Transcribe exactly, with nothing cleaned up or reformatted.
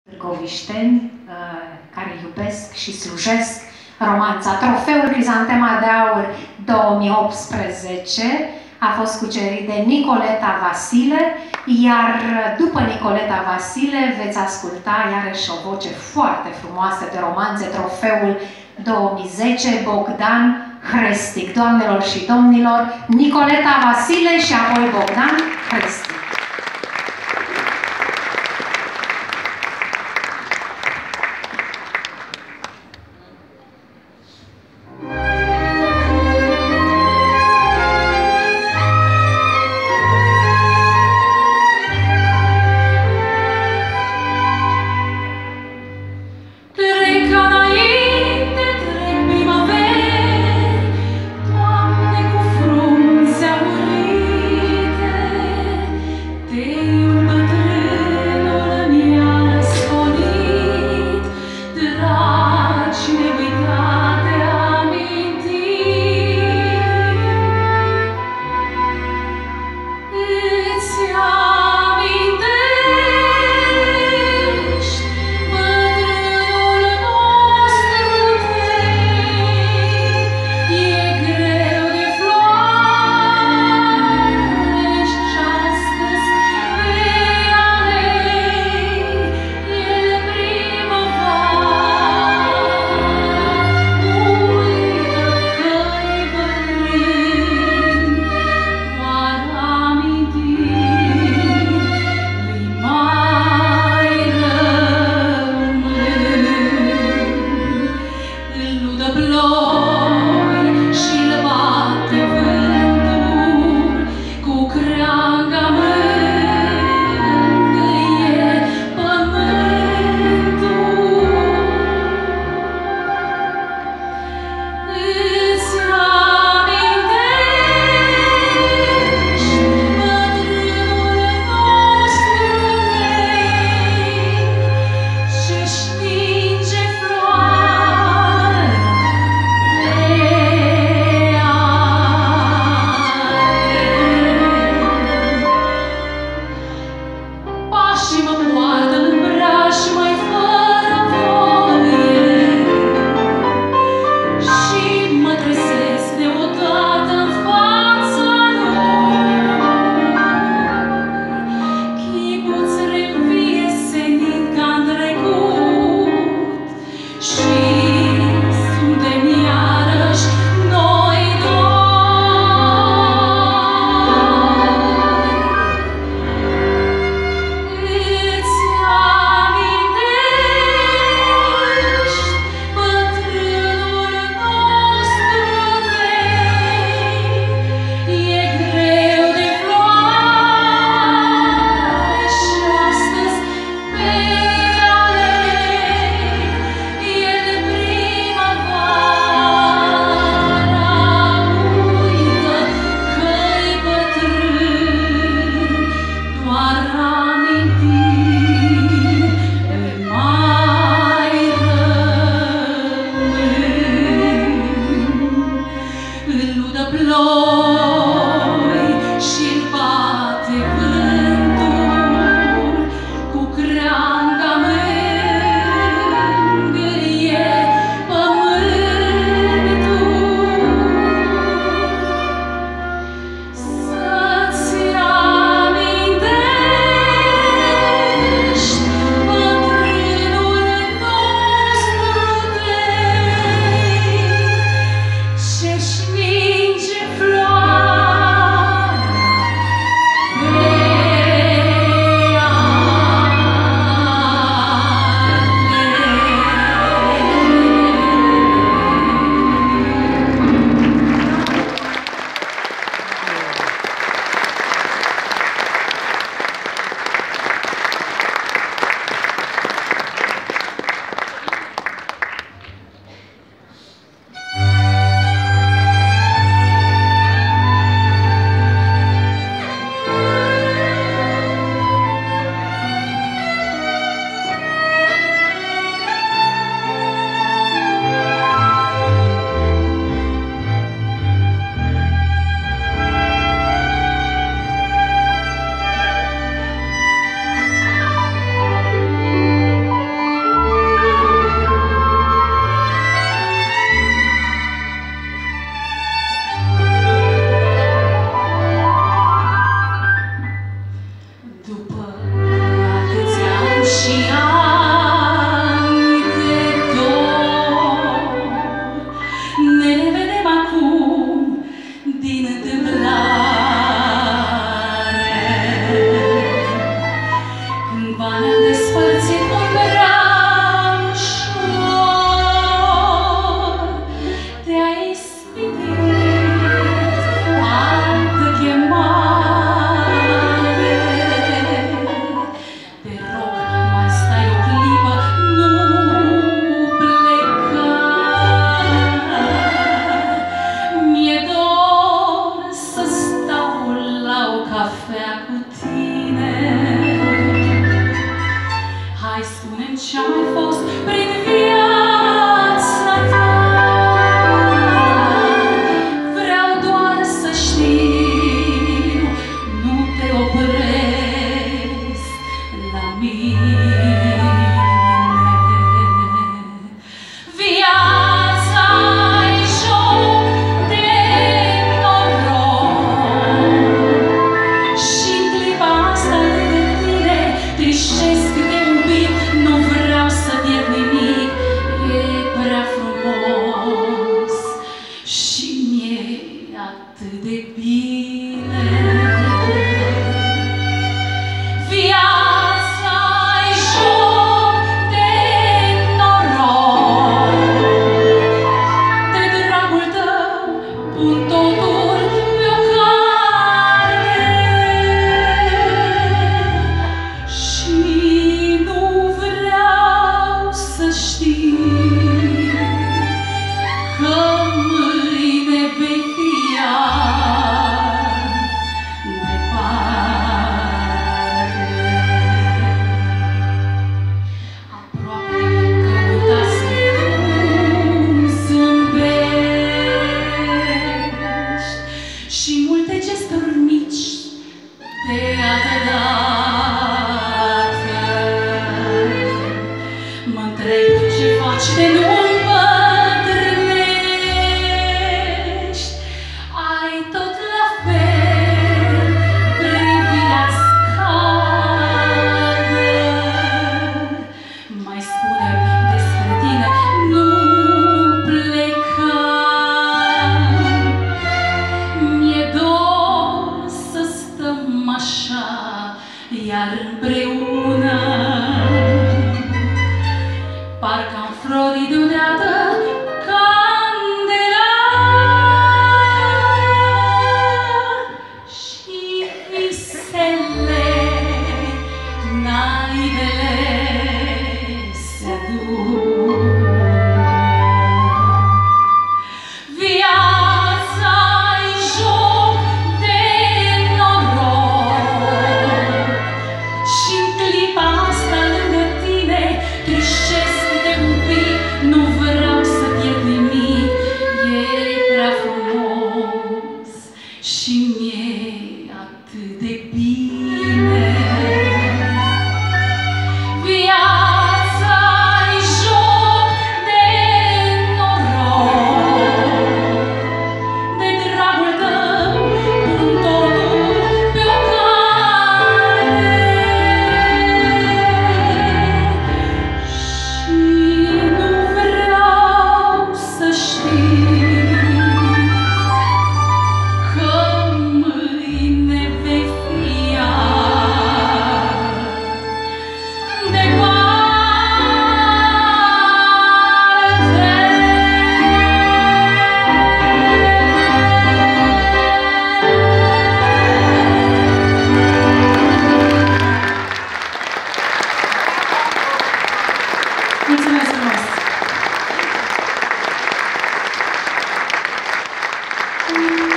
târgovișteni care iubesc și slujesc romanța. Trofeul Crizantema de Aur două mii optsprezece a fost cucerit de Nicoleta Vasile, iar după Nicoleta Vasile veți asculta iarăși o voce foarte frumoasă de romanțe, Trofeul două mii zece, Bogdan Hrestic. Doamnelor și domnilor, Nicoleta Vasile și apoi Bogdan Hrestic. Și-l bate vântul cu creanga spune-mi ce-a mai fost prin viața ta. Vreau doar să știu, nu te opresc la mine. Viața-i joc de noroc și-n clipa asta lângă tine trișesc de iubit. Nu vreau să pierd nimic, e prea frumos și mi-e atât de bine. Viața-i joc de noroc, de dragul tău pun totul pe-o carte și nu vreau să știi că mâine vei fi iar departe. Aproape că uitasem cum zâmbești și multe gesturi mici de adevărate. Mă întreb ce faci de nu îmbătrânești. Ai tot la fel privirea-ți scade. Mai spune-mi despre tine, nu pleca. Mi-e dor să stăm așa iar împreună, parcă-am florit deodată candelară și visele naivele se aduc. Viața-i joc de noroc și-n clipa asta lângă tine trișesc de iubit. Nu vreau să pierd nimic, e prea frumos și mi-e atât de bine. Viața-i joc de noroc, de dragul tău pun totul pe-o carte și nu vreau să știi că mâine vei fi iar departe. Mulțumesc frumos! Thank you.